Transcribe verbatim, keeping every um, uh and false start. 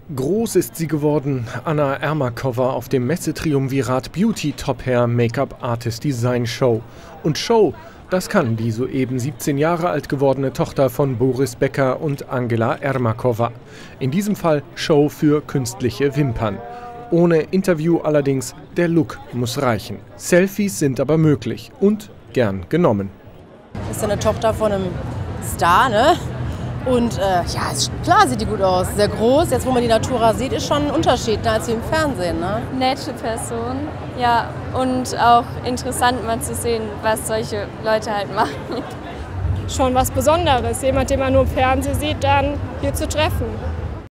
Groß ist sie geworden, Anna Ermakova auf dem Messetriumvirat Beauty Top Hair Make-up Artist Design Show. Und Show, das kann die soeben siebzehn Jahre alt gewordene Tochter von Boris Becker und Angela Ermakova. In diesem Fall Show für künstliche Wimpern. Ohne Interview allerdings, der Look muss reichen. Selfies sind aber möglich und gern genommen. Das ist eine Tochter von einem Star, ne? Und äh, ja, ist, klar sieht die gut aus. Sehr groß. Jetzt, wo man die Natura sieht, ist schon ein Unterschied, ne, als wie im Fernsehen. Ne? Nette Person, ja. Und auch interessant mal zu sehen, was solche Leute halt machen. Schon was Besonderes. Jemand, den man nur im Fernsehen sieht, dann hier zu treffen.